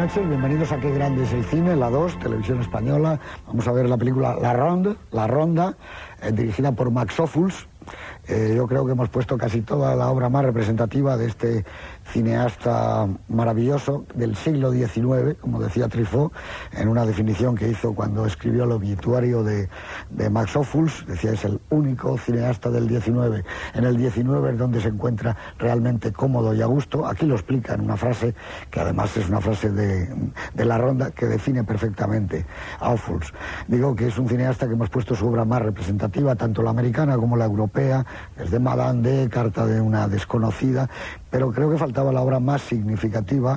buenas noches, bienvenidos a Qué Grande es el Cine, la 2, Televisión Española. Vamos a ver la película La Ronda, dirigida por Max Ophuls. Yo creo que hemos puesto casi toda la obra más representativa de este cineasta maravilloso del siglo XIX, como decía Truffaut, en una definición que hizo cuando escribió el obituario de Max Ophuls. Decía, es el único cineasta del XIX. En el XIX es donde se encuentra realmente cómodo y a gusto. Aquí lo explica en una frase, que además es una frase de La Ronda, que define perfectamente a Ophuls. Digo que es un cineasta que hemos puesto su obra más representativa, tanto la americana como la europea, desde Madame D, Carta de una desconocida, pero creo que faltaba la obra más significativa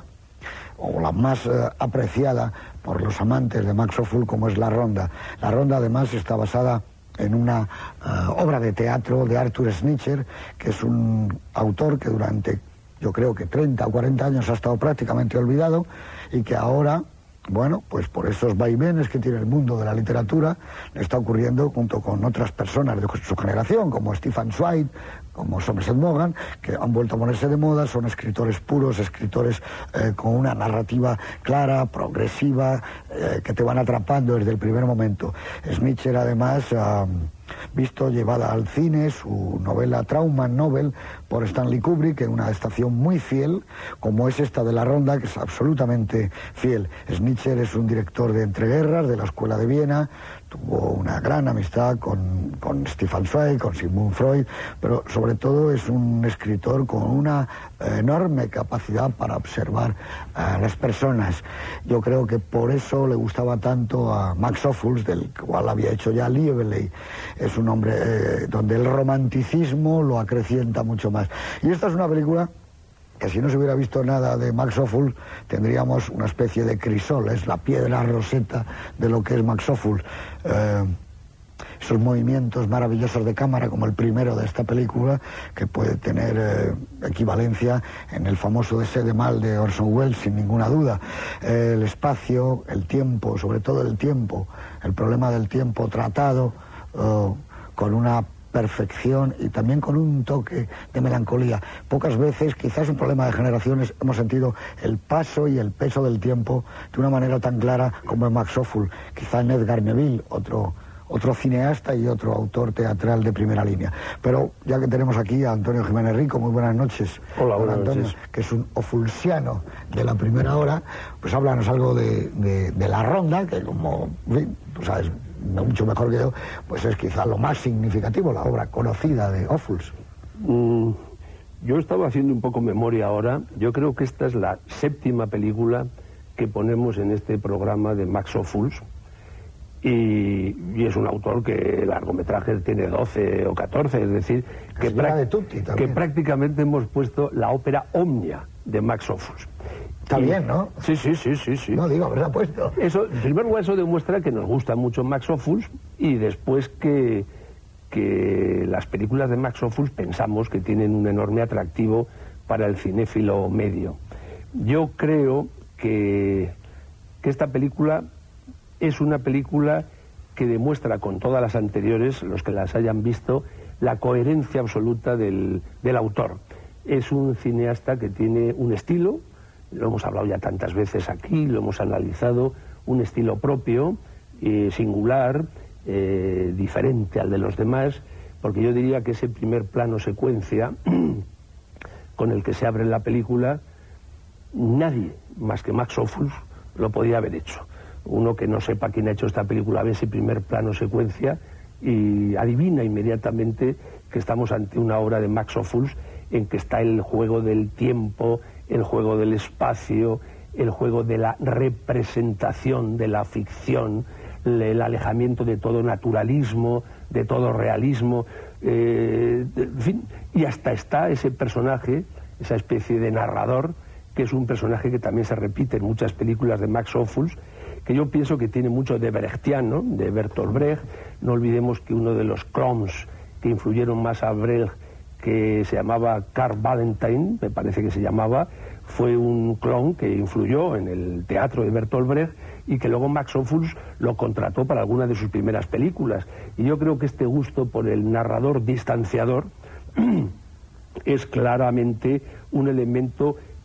o la más apreciada por los amantes de Max Ophuls, como es La Ronda. La Ronda además está basada en una obra de teatro de Arthur Schnitzler, que es un autor que durante, yo creo que 30 o 40 años ha estado prácticamente olvidado y que ahora, bueno, pues por esos vaivenes que tiene el mundo de la literatura, le está ocurriendo junto con otras personas de su generación, como Stephen Zweig, como Somerset Maugham, que han vuelto a ponerse de moda. Son escritores puros, escritores con una narrativa clara, progresiva, que te van atrapando desde el primer momento. Schnitzler además ha visto llevada al cine su novela Trauma Novel por Stanley Kubrick, en una adaptación muy fiel, como es esta de La Ronda, que es absolutamente fiel. Schnitzler es un director de entreguerras de la Escuela de Viena, tuvo una gran amistad con Stefan Zweig, con Sigmund Freud, pero sobre todo es un escritor con una enorme capacidad para observar a las personas. Yo creo que por eso le gustaba tanto a Max Ophuls, del cual había hecho ya Lieberley. Es un hombre donde el romanticismo lo acrecienta mucho más. Y esta es una película que si no se hubiera visto nada de Max Ophuls, tendríamos una especie de crisol, es la piedra roseta de lo que es Max Ophuls. Esos movimientos maravillosos de cámara, como el primero de esta película, que puede tener equivalencia en el famoso Deseo de Mal de Orson Welles, sin ninguna duda. El espacio, el tiempo, sobre todo el tiempo, el problema del tiempo tratado con una perfección y también con un toque de melancolía. Pocas veces, quizás un problema de generaciones, hemos sentido el paso y el peso del tiempo de una manera tan clara como en Max Ophuls. Quizá en Edgar Neville, otro cineasta y otro autor teatral de primera línea. Pero ya que tenemos aquí a Antonio Jiménez Rico, muy buenas noches. Hola, buenas Antonio, noches. Que es un ofulsiano de la primera hora, pues háblanos algo de La Ronda, que como, en fin, tú sabes mucho mejor que yo, pues es quizá lo más significativo, la obra conocida de Ophuls. Yo estaba haciendo un poco memoria ahora. Yo creo que esta es la 7ª película que ponemos en este programa de Max Ophuls, y es un autor que el largometraje tiene 12 o 14, es decir, que prácticamente hemos puesto la ópera Omnia de Max Ophuls. Está bien, ¿no? Sí. No, digo, pero se ha puesto. Eso, en primer lugar, eso demuestra que nos gusta mucho Max Ophuls, y después que las películas de Max Ophuls pensamos que tienen un enorme atractivo para el cinéfilo medio. Yo creo que esta película es una película que demuestra con todas las anteriores, los que las hayan visto, la coherencia absoluta del autor. Es un cineasta que tiene un estilo, lo hemos hablado ya tantas veces aquí, lo hemos analizado, un estilo propio, singular, diferente al de los demás, porque yo diría que ese primer plano secuencia con el que se abre la película, nadie más que Max Ophuls lo podía haber hecho. Uno que no sepa quién ha hecho esta película ve ese primer plano secuencia y adivina inmediatamente que estamos ante una obra de Max Ophuls en que está el juego del tiempo, el juego del espacio, el juego de la representación de la ficción, el alejamiento de todo naturalismo, de todo realismo, en fin, y hasta está ese personaje, esa especie de narrador, que es un personaje que también se repite en muchas películas de Max Ophuls, que yo pienso que tiene mucho de brechtiano, de Bertolt Brecht. No olvidemos que uno de los clowns que influyeron más a Brecht, que se llamaba Karl Valentine, me parece que se llamaba, fue un clown que influyó en el teatro de Bertolt Brecht y que luego Max Ophuls lo contrató para alguna de sus primeras películas. Y yo creo que este gusto por el narrador distanciador es claramente un elemento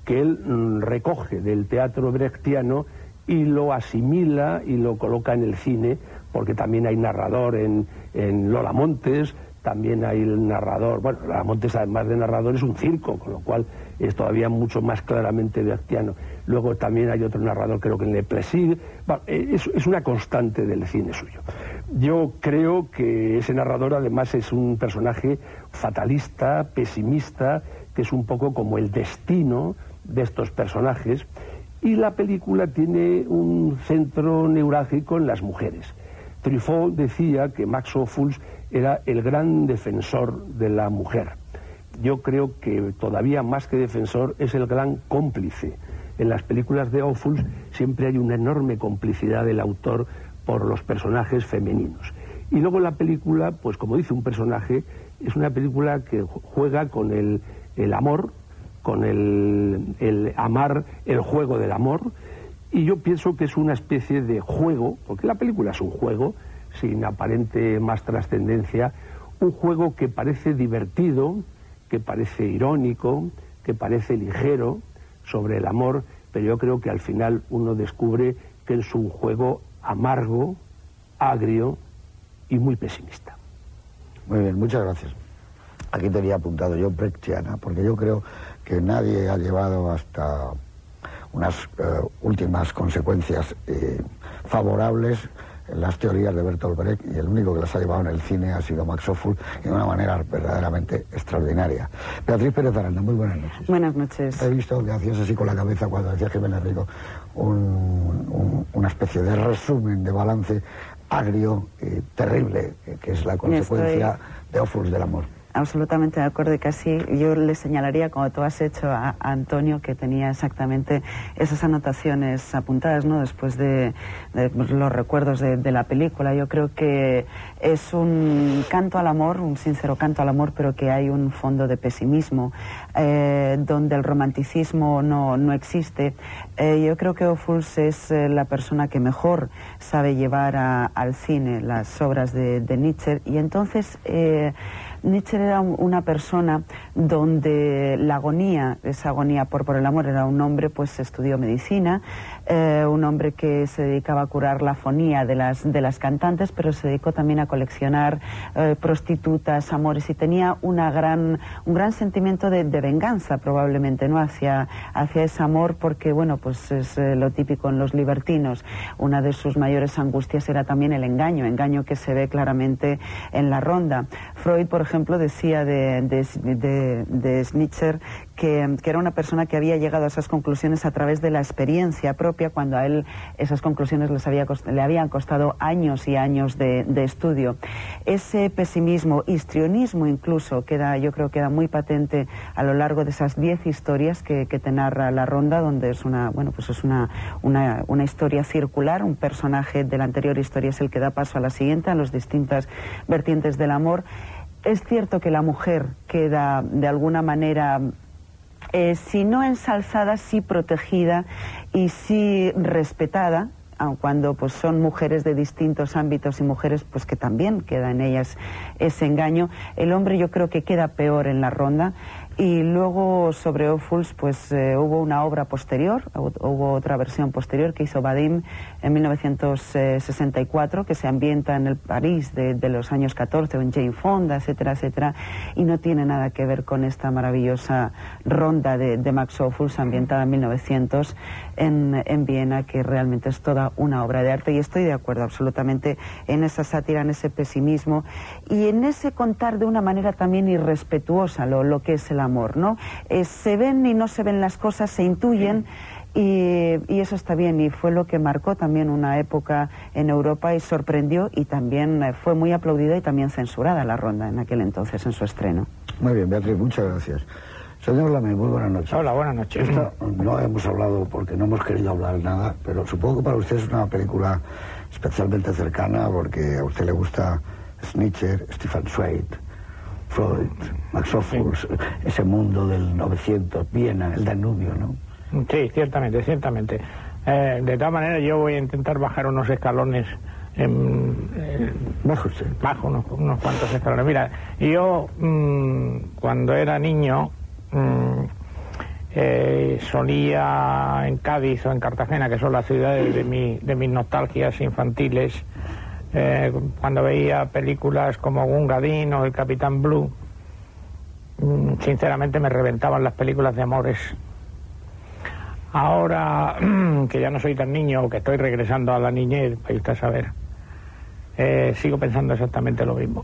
que él recoge del teatro brechtiano y lo asimila y lo coloca en el cine, porque también hay narrador en Lola Montes, también hay el narrador, bueno, Lola Montes además de narrador es un circo, con lo cual es todavía mucho más claramente brechtiano. Luego también hay otro narrador, creo que en Le Plaisir. Bueno, es una constante del cine suyo. Yo creo que ese narrador además es un personaje fatalista, pesimista, que es un poco como el destino de estos personajes, y la película tiene un centro neurálgico en las mujeres. Truffaut decía que Max Ophuls era el gran defensor de la mujer. Yo creo que todavía más que defensor es el gran cómplice. En las películas de Ophuls siempre hay una enorme complicidad del autor por los personajes femeninos. Y luego la película, pues como dice un personaje, es una película que juega con el amor, con el amar, el juego del amor, y yo pienso que es una especie de juego, porque la película es un juego, sin aparente más trascendencia, un juego que parece divertido, que parece irónico, que parece ligero sobre el amor, pero yo creo que al final uno descubre que es un juego amargo, agrio y muy pesimista. Muy bien, muchas gracias. Aquí tenía apuntado yo brechtiana, porque yo creo que nadie ha llevado hasta unas últimas consecuencias favorables en las teorías de Bertolt Brecht, y el único que las ha llevado en el cine ha sido Max Ophuls, y de una manera verdaderamente extraordinaria. Beatriz Pérez Aranda, muy buenas noches. Buenas noches. He visto que hacías así con la cabeza cuando decía Jiménez Rico una especie de resumen, de balance agrio y terrible, que es la consecuencia de Ophuls del amor. Absolutamente de acuerdo, y casi yo le señalaría, como tú has hecho a Antonio, que tenía exactamente esas anotaciones apuntadas, ¿no?, después de los recuerdos de la película. Yo creo que es un canto al amor, un sincero canto al amor, pero que hay un fondo de pesimismo, donde el romanticismo no existe. Yo creo que Ophuls es la persona que mejor sabe llevar al cine las obras de Nietzsche, y entonces Nietzsche era una persona donde la agonía, esa agonía por el amor, era un hombre, pues estudió medicina, un hombre que se dedicaba a curar la afonía de las cantantes, pero se dedicó también a coleccionar prostitutas, amores, y tenía un gran sentimiento de venganza, probablemente, ¿no?, hacia ese amor, porque, bueno, pues es lo típico en los libertinos. Una de sus mayores angustias era también el engaño que se ve claramente en La Ronda. Freud, por ejemplo, decía de Nietzsche que era una persona que había llegado a esas conclusiones a través de la experiencia propia, cuando a él esas conclusiones le habían costado años y años de estudio. Ese pesimismo, histrionismo incluso, yo creo queda muy patente a lo largo de esas 10 historias que te narra La Ronda, donde es una historia circular. Un personaje de la anterior historia es el que da paso a la siguiente, a las distintas vertientes del amor. Es cierto que la mujer queda de alguna manera, si no ensalzada, sí protegida y sí respetada, aun cuando pues son mujeres de distintos ámbitos y mujeres pues que también queda en ellas ese engaño. El hombre yo creo que queda peor en La Ronda. Y luego sobre Ophuls pues hubo una obra posterior, hubo otra versión posterior que hizo Vadim en 1964, que se ambienta en el París de los años 14, en Jane Fonda, etcétera, etcétera, y no tiene nada que ver con esta maravillosa Ronda de Max Ophuls, ambientada en 1900 en Viena, que realmente es toda una obra de arte. Y estoy de acuerdo absolutamente en esa sátira, en ese pesimismo y en ese contar de una manera también irrespetuosa lo que es el amor, ¿no? Se ven y no se ven las cosas, se intuyen, y eso está bien, y fue lo que marcó también una época en Europa y sorprendió, y también fue muy aplaudida y también censurada La Ronda en aquel entonces en su estreno. Muy bien, Beatriz, muchas gracias. Señor Lamé, muy buenas noches. Hola, buenas noches. Esto no hemos hablado porque no hemos querido hablar nada, pero supongo que para usted es una película especialmente cercana, porque a usted le gusta Nietzsche, Stefan Zweig, Freud, Max Ophuls, ese mundo del 900, Viena, el Danubio, ¿no? Sí, ciertamente, ciertamente. De todas maneras, yo voy a intentar bajar unos escalones. Bajo unos cuantos escalones. Mira, yo cuando era niño solía en Cádiz o en Cartagena, que son las ciudades de mis nostalgias infantiles, cuando veía películas como Gungadin o El Capitán Blue, sinceramente me reventaban las películas de amores. Ahora que ya no soy tan niño, que estoy regresando a la niñez, para usted saber, sigo pensando exactamente lo mismo.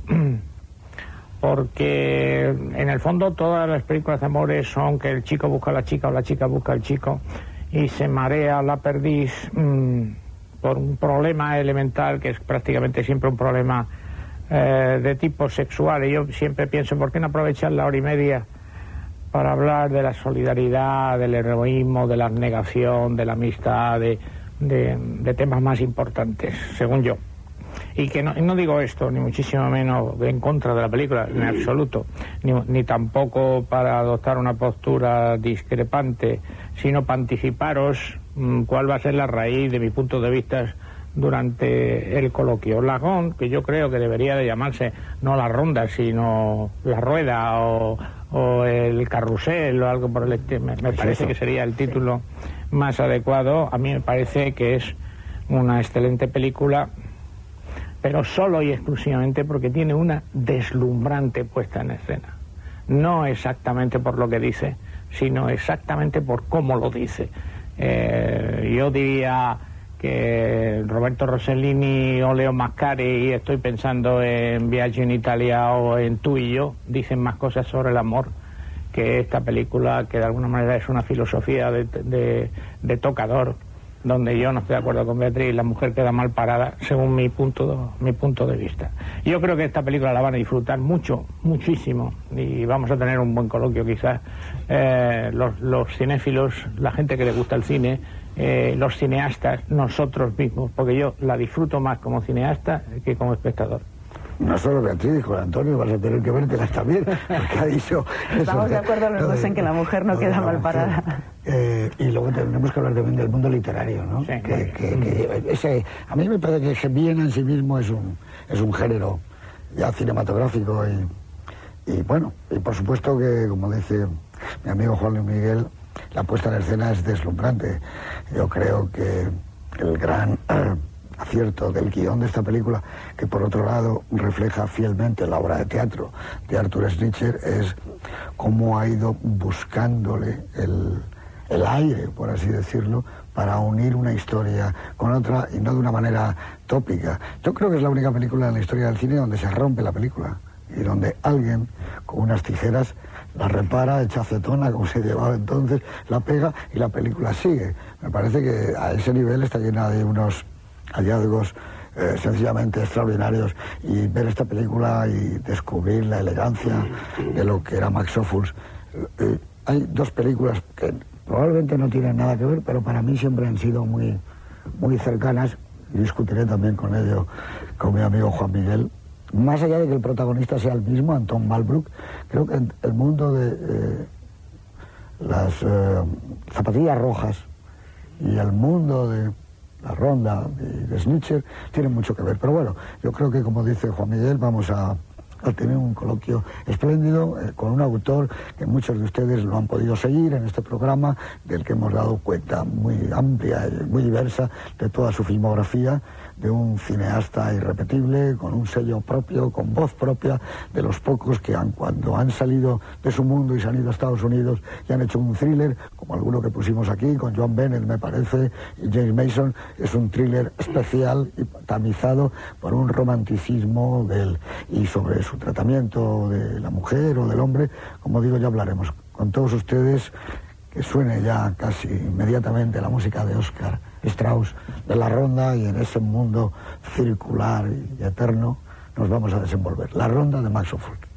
Porque en el fondo todas las películas de amores son que el chico busca a la chica o la chica busca al chico y se marea la perdiz por un problema elemental que es prácticamente siempre un problema de tipo sexual. Y yo siempre pienso, ¿por qué no aprovechar la hora y media para hablar de la solidaridad, del heroísmo, de la abnegación, de la amistad, de temas más importantes, según yo? Y que no digo esto, ni muchísimo menos en contra de la película, en absoluto, ni tampoco para adoptar una postura discrepante, sino para anticiparos cuál va a ser la raíz de mi punto de vista durante el coloquio. La Ronda, que yo creo que debería de llamarse no la ronda, sino la rueda o el carrusel o algo por el estilo, me parece que sería el título más adecuado. A mí me parece que es una excelente película, pero solo y exclusivamente porque tiene una deslumbrante puesta en escena. No exactamente por lo que dice, sino exactamente por cómo lo dice. Yo diría que Roberto Rossellini o Leo Mascari, y estoy pensando en Viaggio in Italia o en Tú y yo, dicen más cosas sobre el amor que esta película, que de alguna manera es una filosofía de tocador, donde yo no estoy de acuerdo con Beatriz, la mujer queda mal parada, según mi punto de vista. Yo creo que esta película la van a disfrutar muchísimo, y vamos a tener un buen coloquio quizás. Los cinéfilos, la gente que le gusta el cine, los cineastas, nosotros mismos, porque yo la disfruto más como cineasta que como espectador. No solo Beatriz, con Antonio vas a tener que vértelas también, porque ha dicho... Estamos de acuerdo los dos en que la mujer no queda mal parada. Y luego tenemos que hablar también del mundo literario, ¿no? Sí, a mí me parece que bien en sí mismo es un género ya cinematográfico y bueno, y por supuesto que, como dice mi amigo Juan Luis Miguel, la puesta en escena es deslumbrante. Yo creo que el gran acierto del guión de esta película, que por otro lado refleja fielmente la obra de teatro de Arthur Schnitzler, es cómo ha ido buscándole el aire, por así decirlo, para unir una historia con otra y no de una manera tópica. Yo creo que es la única película en la historia del cine donde se rompe la película y donde alguien con unas tijeras la repara, echa acetona, como se llevaba entonces, la pega y la película sigue. Me parece que a ese nivel está llena de unos hallazgos sencillamente extraordinarios, y ver esta película y descubrir la elegancia de lo que era Max Ophuls. Hay dos películas que probablemente no tienen nada que ver, pero para mí siempre han sido muy, muy cercanas, y discutiré también con ello con mi amigo Juan Miguel. Más allá de que el protagonista sea el mismo, Anton Malbrook, creo que el mundo de las zapatillas rojas y el mundo de la Ronda de Schnitzler tienen mucho que ver. Pero bueno, yo creo que, como dice Juan Miguel, vamos a tener un coloquio espléndido con un autor que muchos de ustedes lo han podido seguir en este programa, del que hemos dado cuenta muy amplia y muy diversa de toda su filmografía, de un cineasta irrepetible, con un sello propio, con voz propia, de los pocos que cuando han salido de su mundo y se han ido a Estados Unidos y han hecho un thriller, como alguno que pusimos aquí, con Joan Bennett, me parece, y James Mason. Es un thriller especial y tamizado por un romanticismo y sobre su tratamiento de la mujer o del hombre, como digo, ya hablaremos con todos ustedes. Que suene ya casi inmediatamente la música de Oscar Strauss, de La Ronda, y en ese mundo circular y eterno nos vamos a desenvolver. La Ronda de Max Ophuls.